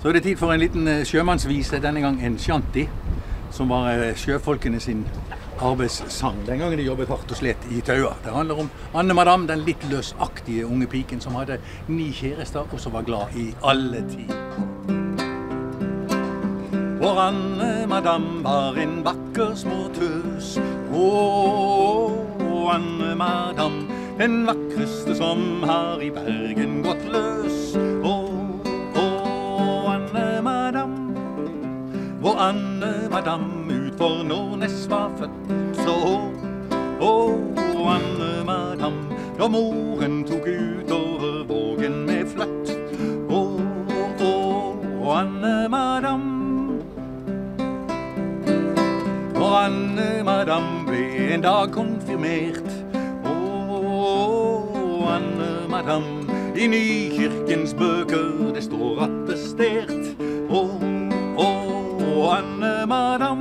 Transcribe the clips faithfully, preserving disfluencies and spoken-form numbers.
Så er det tid for en liten sjømannsvise, denne gang en shanty, som var sjøfolkene sin arbeidssang. Den gangen de jobbet hardt og slet i taua. Det handler om Anne Madam, den litt løsaktige unge piken som hadde ni kjærester og som var glad i alle tider. For Anne Madam var en vakker små tøs. Åh, Anne Madam, den vakreste som har i Bergen gått løs. Åh, hvor Anne Madam ut for Nordnes var født. Så, å, Anne Madam, da moren tok ut over vågen med fløtt. Å, å, Anne Madam. Og Anne Madam ble en dag konfirmert. Å, Anne Madam, i Nykirkens bøker det står attestert. Å, å, Anne Madam.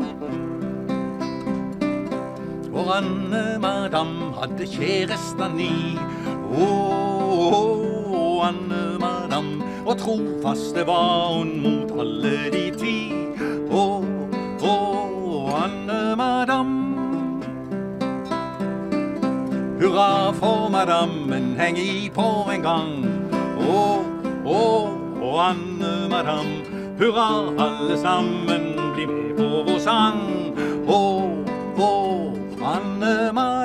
Og Anne Madam hadde kjærester ni. Åh, Anne Madam, og trofaste var hun mot alle de ti. Åh, åh, Anne Madam. Hurra for madammen, heng i på en gang. Åh, åh, Anne Madam. Hurra, alle sammen, bli med på vår sang. Åh, åh, Anne Madam.